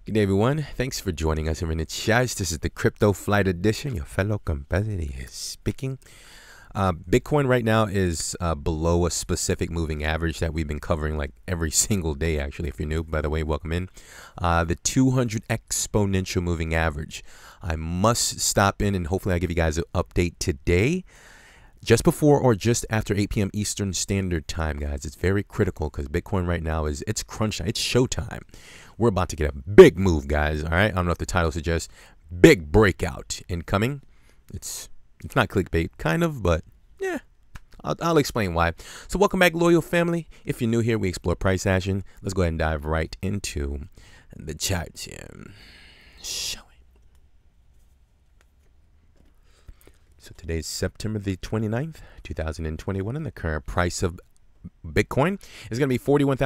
Good day, everyone. Thanks for joining us here in the chat. This is the Crypto Flight Edition. Your fellow competitor is speaking. Bitcoin right now is below a specific moving average that we've been covering like every single day, actually. If you're new, by the way, welcome in. The 200 exponential moving average. I must stop in and hopefully I'll give you guys an update today, just before or just after 8 p.m. Eastern Standard Time, guys. It's very critical because Bitcoin right now it's crunch time. It's showtime. We're about to get a big move, guys. All right. I don't know if the title suggests big breakout incoming. It's not clickbait, kind of, but yeah, I'll explain why. So welcome back, loyal family. If you're new here, we explore price action. Let's go ahead and dive right into the charts here. Show it. So today's September the 29th, 2021, and the current price of Bitcoin is going to be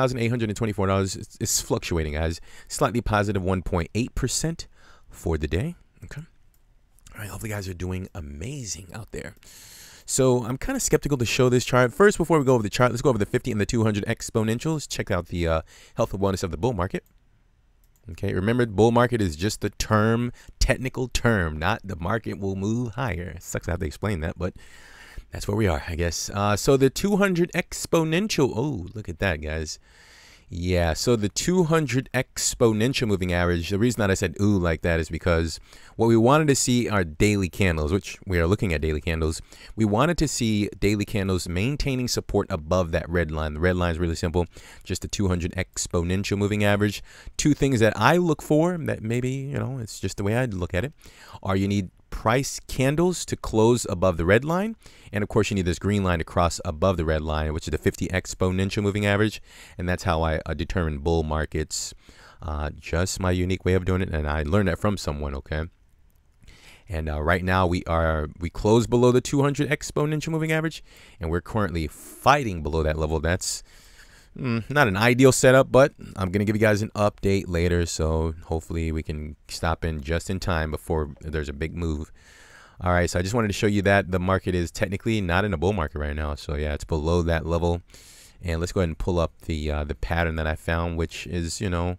$41,824. It's fluctuating, guys. Slightly positive 1.8% for the day. Okay. All right. Hopefully, you guys are doing amazing out there. So I'm kind of skeptical to show this chart. First, before we go over the chart, let's go over the 50 and the 200 exponentials. Check out the health and wellness of the bull market. Okay. Remember, bull market is just the term, technical term, not the market will move higher. Sucks to have to explain that, but that's where we are, I guess. So the 200 exponential. Oh, look at that, guys. Yeah, so the 200 exponential moving average, the reason that I said ooh like that is because what we wanted to see are daily candles, which we are looking at daily candles. We wanted to see daily candles maintaining support above that red line. The red line is really simple, just the 200 exponential moving average. Two things that I look for that maybe, you know, it's just the way I look at it, are you need price candles to close above the red line, and of course you need this green line to cross above the red line, which is the 50 exponential moving average. And that's how I determine bull markets, just my unique way of doing it, and I learned that from someone. Okay. And right now we close below the 200 exponential moving average, and we're currently fighting below that level. That's not an ideal setup, but I'm going to give you guys an update later. So hopefully we can stop in just in time before there's a big move. All right. So I just wanted to show you that the market is technically not in a bull market right now. So yeah, it's below that level. And let's go ahead and pull up the pattern that I found, which is, you know,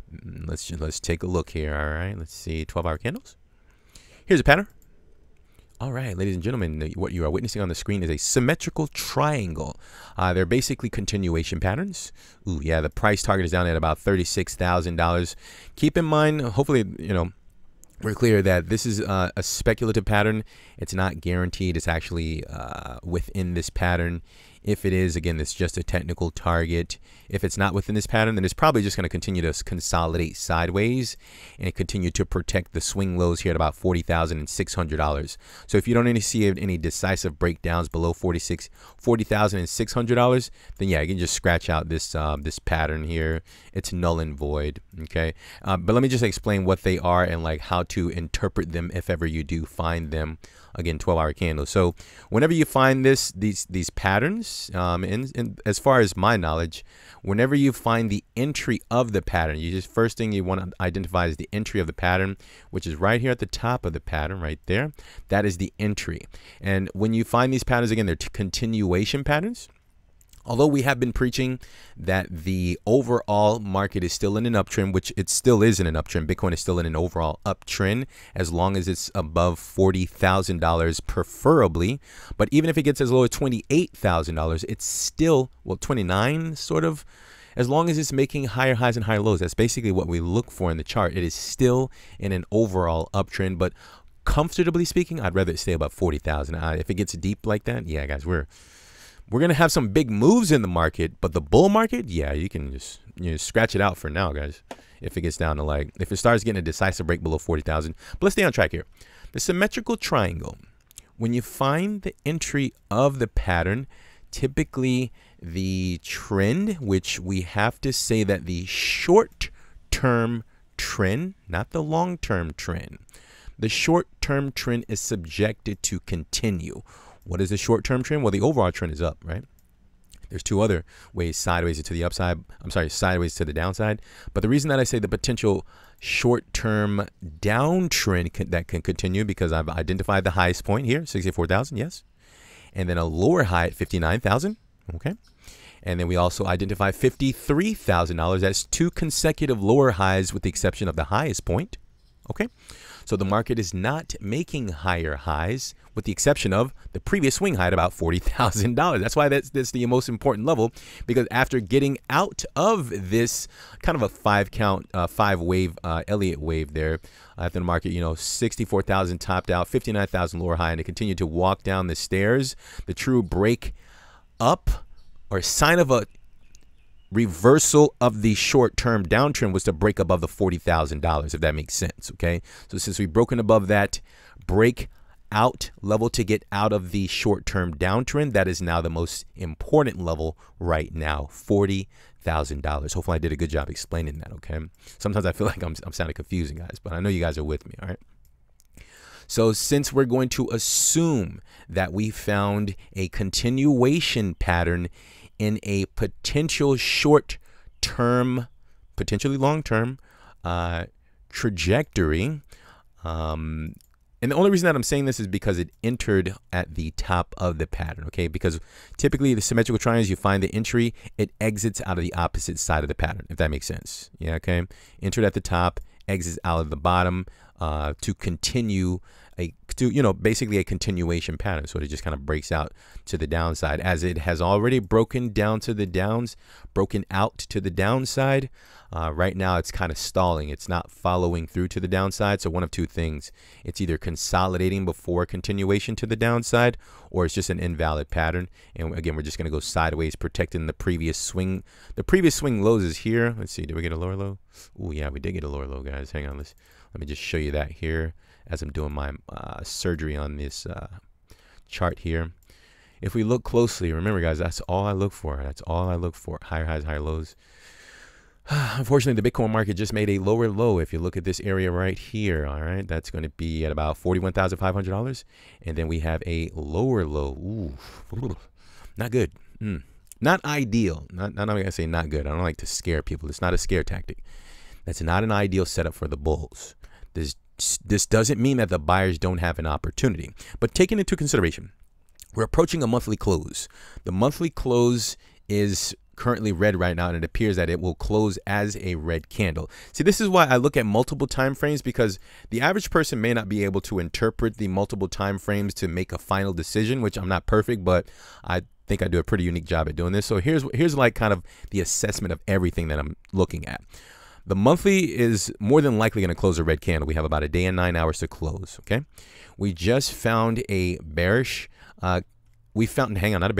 let's take a look here. All right. Let's see 12-hour candles. Here's a pattern. All right, ladies and gentlemen, what you are witnessing on the screen is a symmetrical triangle. They're basically continuation patterns. Ooh, yeah, the price target is down at about $36,000. Keep in mind, hopefully, you know, we're clear that this is a speculative pattern. It's not guaranteed. It's actually within this pattern. If it is, again, it's just a technical target. If it's not within this pattern, then it's probably just going to continue to consolidate sideways and continue to protect the swing lows here at about $40,600. So if you don't see any decisive breakdowns below $40,600, then yeah, you can just scratch out this this pattern here. It's null and void. Okay, but let me just explain what they are and like how to interpret them if ever you do find them. Again, 12-hour candles. So whenever you find these patterns, and as far as my knowledge, whenever you find the entry of the pattern, first thing you want to identify is the entry of the pattern, which is right here at the top of the pattern, right there. That is the entry. And when you find these patterns, again, they're continuation patterns. Although we have been preaching that the overall market is still in an uptrend, which it still is in an uptrend. Bitcoin is still in an overall uptrend as long as it's above $40,000 preferably. But even if it gets as low as $28,000, it's still, well, 29 sort of. As long as it's making higher highs and higher lows, that's basically what we look for in the chart. It is still in an overall uptrend, but comfortably speaking, I'd rather it stay above 40,000. If it gets deep like that, yeah, guys, we're going to have some big moves in the market, but the bull market, yeah, you can just scratch it out for now, guys. If it gets down to like, if it starts getting a decisive break below 40,000, but let's stay on track here. The symmetrical triangle, when you find the entry of the pattern, typically the trend, which we have to say that the short-term trend, not the long-term trend, the short-term trend is subjected to continue. What is the short-term trend? Well, the overall trend is up, right? There's two other ways, sideways to the upside. I'm sorry, sideways to the downside. But the reason that I say the potential short-term downtrend that can continue, because I've identified the highest point here, 64,000, yes. And then a lower high at 59,000, okay. And then we also identify $53,000 as 2 consecutive lower highs with the exception of the highest point. Okay, so the market is not making higher highs with the exception of the previous swing high at about $40,000. That's why that's the most important level, because after getting out of this kind of a 5-count, 5-wave Elliott wave there, after the market, 64,000 topped out, 59,000 lower high, and it continued to walk down the stairs, the true break up or sign of a reversal of the short-term downtrend was to break above the $40,000, if that makes sense. Okay, so since we've broken above that breakout level to get out of the short-term downtrend, that is now the most important level right now, $40,000. Hopefully I did a good job explaining that. Okay, sometimes I feel like I'm sounding confusing, guys, but I know you guys are with me. All right, so since we're going to assume that we found a continuation pattern in a potential short-term, potentially long-term trajectory. And the only reason that I'm saying this is because it entered at the top of the pattern, okay? Because typically the symmetrical triangles, you find the entry, it exits out of the opposite side of the pattern, if that makes sense. Yeah, okay? Entered at the top, exits out of the bottom to continue basically a continuation pattern. So it just kind of breaks out to the downside, as it has already broken down to the downs, broken out to the downside. Right now it's kind of stalling. It's not following through to the downside. So one of two things: it's either consolidating before continuation to the downside, or it's just an invalid pattern. And again, we're just going to go sideways, protecting the previous swing. The previous swing lows is here. Let's see, did we get a lower low? Oh yeah, we did get a lower low, guys. Hang on, let me just show you that here as I'm doing my surgery on this chart here. If we look closely, remember guys, that's all I look for. That's all I look for. Higher highs, higher lows. Unfortunately, the Bitcoin market just made a lower low. If you look at this area right here, all right, that's going to be at about $41,500. And then we have a lower low. Ooh, not good. Not ideal. Not I'm going to say not good. I don't like to scare people. It's not a scare tactic. That's not an ideal setup for the bulls. This doesn't mean that the buyers don't have an opportunity, but taking into consideration, we're approaching a monthly close. The monthly close is currently red right now, and it appears that it will close as a red candle. See, this is why I look at multiple time frames, because the average person may not be able to interpret the multiple time frames to make a final decision, which I'm not perfect, but I think I do a pretty unique job at doing this. So here's like kind of the assessment of everything that I'm looking at. The monthly is more than likely going to close a red candle. We have about a day and 9 hours to close, okay? We just found a bearish, we found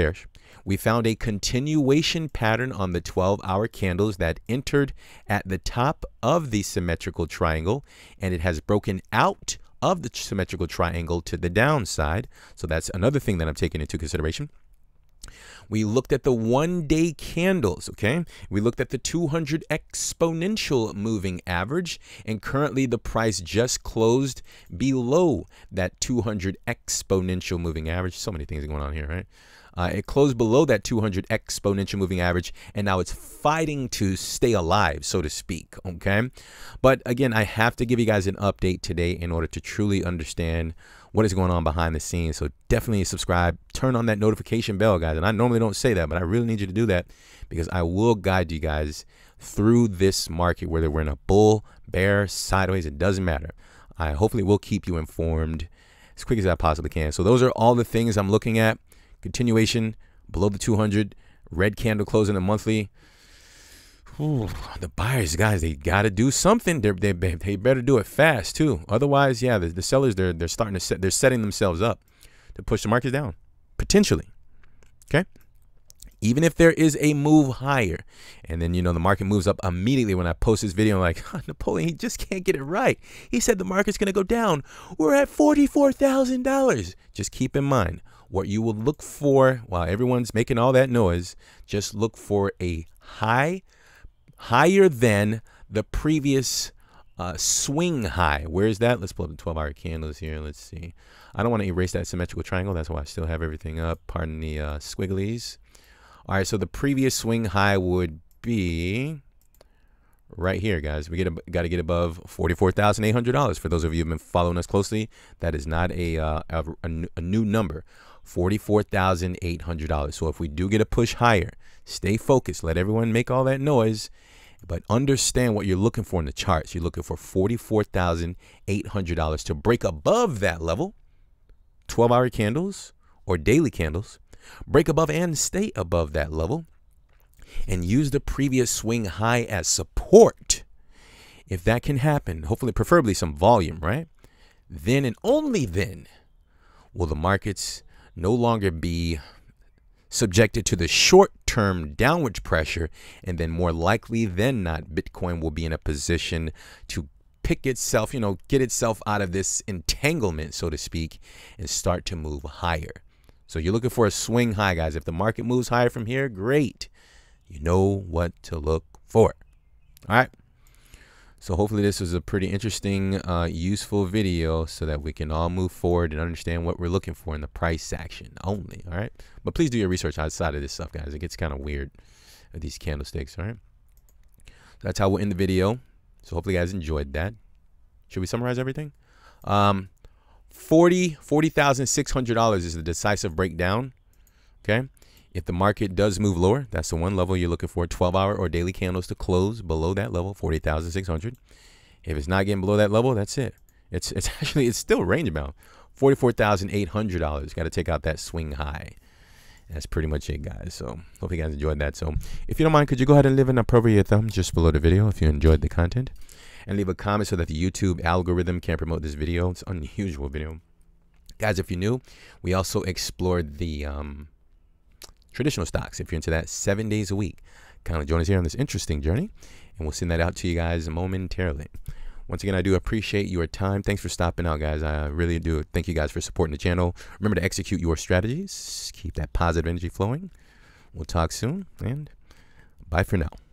a continuation pattern on the 12-hour candles that entered at the top of the symmetrical triangle, and it has broken out of the symmetrical triangle to the downside. So that's another thing that I'm taking into consideration. We looked at the 1-day candles, okay? We looked at the 200 exponential moving average, and currently the price just closed below that 200 exponential moving average. So many things going on here, right? It closed below that 200 exponential moving average, and now it's fighting to stay alive, so to speak, okay? But again, I have to give you guys an update today in order to truly understand what is going on behind the scenes. So definitely subscribe, turn on that notification bell, guys. And I normally don't say that, but I really need you to do that, because I will guide you guys through this market, whether we're in a bull, bear, sideways, it doesn't matter. I hopefully will keep you informed as quick as I possibly can. So those are all the things I'm looking at. Continuation below the 200, red candle closing the monthly. Ooh, the buyers, guys, they got to do something. They better do it fast too. Otherwise, yeah, the sellers, they're starting to they're setting themselves up to push the market down potentially. Okay, even if there is a move higher, and then the market moves up immediately when I post this video. I'm like, Napoleon, he just can't get it right. He said the market's gonna go down. We're at $44,000. Just keep in mind what you will look for while everyone's making all that noise. Just look for a higher than the previous swing high. Where is that? Let's pull up the 12-hour candles here. Let's see. I don't want to erase that symmetrical triangle. That's why I still have everything up. Pardon the squigglies. All right, so the previous swing high would be right here, guys. We got to get above $44,800. For those of you who've been following us closely, that is not a new number. $44,800. So if we do get a push higher, Stay focused. Let everyone make all that noise, but understand what you're looking for in the charts. You're looking for $44,800 to break above that level, 12-hour candles or daily candles, break above and stay above that level, and use the previous swing high as support. If that can happen, hopefully, preferably some volume, right? Then and only then will the markets no longer be subjected to the short-term downward pressure, and then more likely than not, Bitcoin will be in a position to pick itself, get itself out of this entanglement, so to speak, and start to move higher. So you're looking for a swing high, guys. If the market moves higher from here, great. You know what to look for. All right. So hopefully this was a pretty interesting, useful video so that we can all move forward and understand what we're looking for in the price action only. All right. But please do your research outside of this stuff, guys. It gets kind of weird with these candlesticks. All right. So that's how we'll end the video. So hopefully you guys enjoyed that. Should we summarize everything? $40,600 is the decisive breakdown. Okay. If the market does move lower, that's the one level you're looking for. 12-hour or daily candles to close below that level, 40,600. If it's not getting below that level, that's it. It's still range bound, $44,800. Got to take out that swing high. That's pretty much it, guys. So hope you guys enjoyed that. So if you don't mind, could you go ahead and leave an appropriate thumb just below the video if you enjoyed the content, and leave a comment so that the YouTube algorithm can promote this video. It's an unusual video, guys. If you're new, we also explored the traditional stocks. If you're into that 7 days a week, kind of join us here on this interesting journey, and we'll send that out to you guys momentarily. Once again, I do appreciate your time. Thanks for stopping out, guys. I really do. Thank you guys for supporting the channel. Remember to execute your strategies. Keep that positive energy flowing. We'll talk soon, and bye for now.